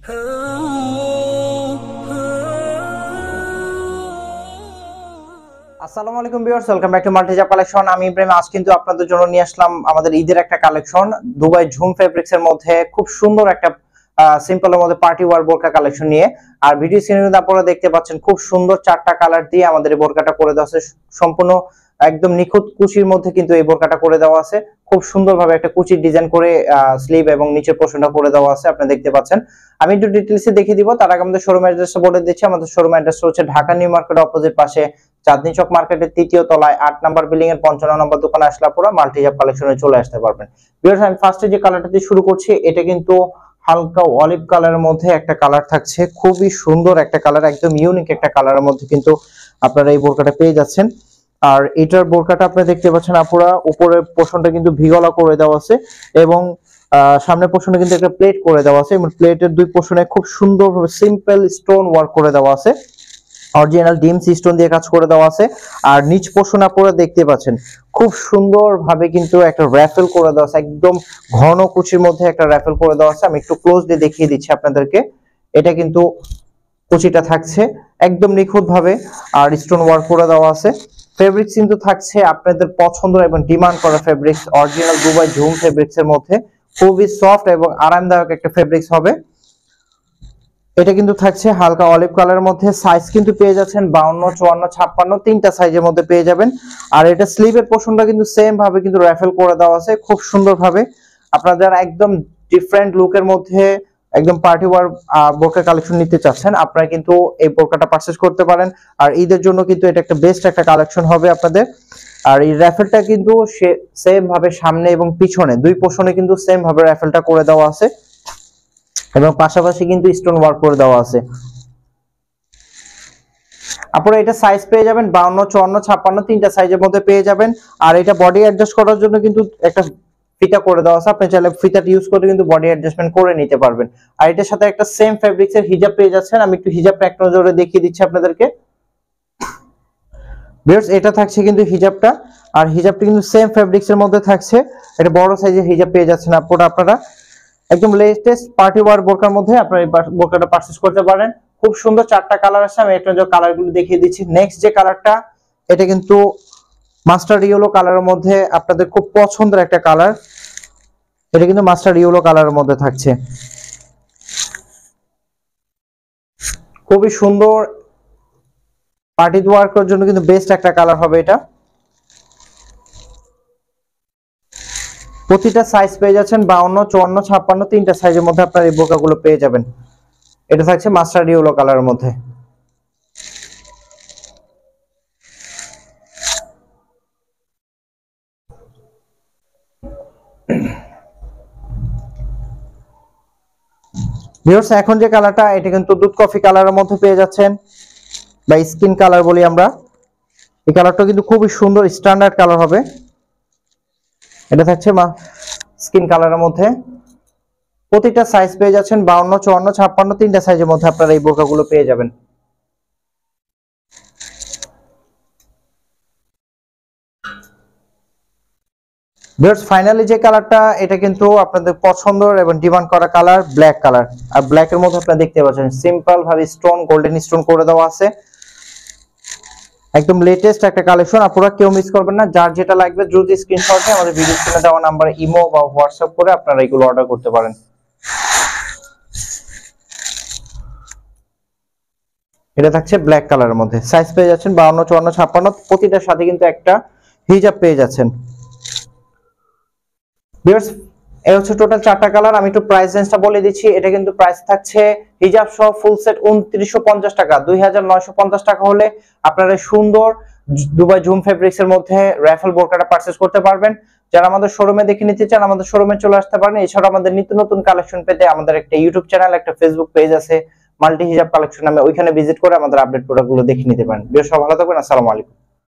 আসসালামু আলাইকুম viewers, welcome back to মাল্টিজাপ কালেকশন। আমি ইব্রাহিম। আজ কিন্তু আপনাদের জন্য নিয়ে আসলাম আমাদের ঈদের একটা কালেকশন, দুবাই ঝুম ফেব্রিক্স এর মধ্যে খুব সুন্দর একটা সিম্পলের মধ্যে পার্টি ওয়্যার বোরকা কালেকশন নিয়ে। আর ভিডিও স্ক্রিনে কিন্তু আপনারা দেখতে পাচ্ছেন খুব সুন্দর চারটা কালার দিয়ে আমাদের এই বোরকাটা করে দেওয়া আছে। সম্পূর্ণ একদম নিখুঁত কুচির মধ্যে কিন্তু এই বোরকাটা করে দেওয়া আছে। খুব সুন্দরভাবে একটা কুচির ডিজাইন করে স্লিভ এবং নিচের পোর্শনটা করে দেওয়া আছে, আপনি দেখতে পাচ্ছেন। আমি একটু ডিটেইলসে দেখিয়ে দিব। তার আগে আমাদের শোরুম অ্যাড্রেসটা বলে দিচ্ছি। আমাদের শোরুম অ্যাড্রেস হচ্ছে ঢাকা নিউ মার্কেট অপোজিট পাশে চাঁদনী চক মার্কেটের ৩য় তলায় ৮ নম্বর বিল্ডিং এর ৫৫ নম্বর দোকানে আসলে পুরো মাল্টিজাপ কালেকশনে চলে আসতে পারবেন। ভিউয়ার্স, আমি ফার্স্টে যে কালারটা দিয়ে শুরু করছি, এটা কিন্তু হালকা অলিভ কালারের মধ্যে একটা কালার থাকছে। খুবই সুন্দর একটা কালার, একদম ইউনিক একটা কালারের মধ্যে কিন্তু আপনারা এই বোরকাটা পেয়ে যাচ্ছেন। আর এটার বোরকাটা আপনারা দেখতে পাচ্ছেন আপুরা, উপরের পোর্শনটা কিন্তু ভিগলা করে দেওয়া আছে এবং সামনের পোর্শনে কিন্তু একটা প্লেট করে দেওয়া আছে এবং প্লেটের দুই পোর্শনে খুব সুন্দরভাবে সিম্পল স্টোন ওয়ার্ক করে দেওয়া আছে। অরিজিনাল ডিমস স্টোন দিয়ে কাজ করে দেওয়া আছে। আর নিচ পোর্শন আপনারা দেখতে পাচ্ছেন খুব সুন্দরভাবে কিন্তু একটা র‍্যাফেল করে দেওয়া আছে, একদম ঘন কুচির মধ্যে একটা র‍্যাফেল করে দেওয়া আছে। আমি একটু ক্লোজলি দেখিয়ে দিচ্ছি আপনাদেরকে। এটা কিন্তু কুচিটা থাকছে একদম নিখুঁত ভাবে আর স্টোন ওয়ার্ক করে দেওয়া আছে। ফেব্রিক্স কিন্তু থাকছে আপনাদের পছন্দের এবং ডিমান্ড করা ফেব্রিক্স, অরিজিনাল দুবাই ঝুম ফেব্রিক্স এর মধ্যে খুবই সফট এবং আরামদায়ক একটা ফেব্রিক্স হবে। এটা কিন্তু থাকছে হালকা অলিভ কালারের মধ্যে। সাইজ কিন্তু পেয়ে যাচ্ছেন 52, 54, 56 তিনটা সাইজের মধ্যে পেয়ে যাবেন। আর এটা স্লিভের পোর্শনটা কিন্তু সেম ভাবে কিন্তু র‍্যাফেল করে দেওয়া আছে খুব সুন্দরভাবে। আপনারা যারা একদম ডিফারেন্ট লুকের মধ্যে একদম পার্টি ওয়্যার বোরকা কালেকশন নিতে চাচ্ছেন, আপনারা কিন্তু এই বোরকাটা পারচেজ করতে পারেন। আর ঈদের জন্য কিন্তু এটা একটা বেস্ট একটা কালেকশন হবে আপনাদের। আর এই র‍্যাফেলটা কিন্তু সেম ভাবে সামনে এবং পিছনে দুই পোর্শনে কিন্তু সেম ভাবে র‍্যাফেলটা করে দেওয়া আছে এবং পাশাপাশি কিন্তু স্টোন ওয়ার্ক করে দেওয়া আছে। আপনারা এটা সাইজ পেয়ে যাবেন 52, 54, 56 তিনটা সাইজের মধ্যে পেয়ে যাবেন। আর এটা বডি অ্যাডজাস্ট করার জন্য কিন্তু একটা ফিতা করে দেওয়া আছে, আপনি চাইলে ফিতাটা ইউজ করে কিন্তু বডি অ্যাডজাস্টমেন্ট করে নিতে পারবেন। আর এটার সাথে একটা সেম ফেব্রিক্স এর হিজাব পেয়ে যাচ্ছেন। আমি একটু হিজাবটা এক নজরে দেখিয়ে দিচ্ছি আপনাদেরকে। ভিউয়ার্স, এটা থাকছে কিন্তু হিজাবটা, আর হিজাবটা কিন্তু সেম ফেব্রিক্স এর মধ্যে থাকছে। এটা বড় সাইজের হিজাব পেয়ে যাচ্ছেন আপনারা একদম লেটেস্ট পার্টি ওয়্যার বোরকার মধ্যে আপনারা এই বোরকাটা পারচেজ করতে পারেন। খুব সুন্দর চারটা কালার আছে, আমি একটা কালারগুলো দেখিয়ে দিচ্ছি। নেক্সট যে কালারটা, এটা কিন্তু মাস্টার্ড ইয়েলো কালারের মধ্যে আপনাদের খুব পছন্দের একটা কালার। এটা কিন্তু মাস্টার্ড ইয়েলো কালারের মধ্যে থাকছে, খুবই সুন্দর পার্টি ওয়্যারের জন্য কিন্তু বেস্ট একটা কালার হবে এটা। প্রতিটা সাইজ পেয়ে যাচ্ছেন 52, 54, 56 তিনটা সাইজের মধ্যে আপনারা এই বোরকাগুলো পেয়ে যাবেন। এটা থাকছে মাস্টার্ড ইয়েলো কালারের মধ্যে। ভিউয়ার্স, এখন যে কালারটা, এটা কিন্তু দুধ কফি কালারের মধ্যে পেয়ে যাচ্ছেন বা স্কিন কালার বলি আমরা। এই কালারটা কিন্তু খুবই সুন্দর স্ট্যান্ডার্ড কালার হবে। এটা থাকছে স্কিন কালারের মধ্যে। প্রতিটা সাইজ পেয়ে যাচ্ছেন 52, 54, 56 তিনটা সাইজের মধ্যে আপনারা এই বোরকাগুলো পেয়ে যাবেন। ভিউয়ার্স, ফাইনালি যে কালারটা, এটা কিন্তু আপনাদের পছন্দের এবং ডিমান্ড করা কালার, ব্ল্যাক কালার। আর ব্ল্যাক এর মধ্যে আপনারা দেখতে পাচ্ছেন সিম্পল ভাবে স্টোন, গোল্ডেন স্টোন করে দেওয়া আছে। একদম লেটেস্ট একটা কালেকশন, আপনারা কেউ মিস করবেন না। যার যেটা লাগবে দ্রুত স্ক্রিনশট নিয়ে আমাদের ভিডিও স্ক্রিনে দেওয়া নম্বরে ইমো বা হোয়াটসঅ্যাপ করে আপনারা এগুলো অর্ডার করতে পারেন। এটা থাকছে ব্ল্যাক কালারের মধ্যে। সাইজ পেয়ে যাচ্ছেন 52, 54, 56 প্রতিটার সাথে কিন্তু একটা হিজাব পেয়ে যাচ্ছেন। ভিউয়ার্স, এই হচ্ছে টোটাল চারটা কালার। আমি একটু প্রাইস রেঞ্জটা বলে দিচ্ছি। এটা কিন্তু প্রাইস থাকছে হিজাব সহ ফুল সেট 2950 টাকা। 2950 টাকা হলে আপনারা সুন্দর দুবাই ঝুম ফেব্রিক্স এর মধ্যে র‍্যাফেল বোরকাটা পারচেজ করতে পারবেন। যারা আমাদের শোরুমে দেখে নিতে চান, আমাদের শোরুমে চলে আসতে পারেন। এছাড়া আমাদের নিত্য নতুন কালেকশন পেতে আমাদের একটা ইউটিউব চ্যানেল, একটা ফেসবুক পেজ আছে মাল্টি হিজাব কালেকশন নামে, ওইখানে ভিজিট করে আমাদের আপডেট প্রোডাক্টগুলো দেখে নিতে পারেন। ভিউয়ার্স, সবাই ভালো থাকবেন। আসসালামু আলাইকুম।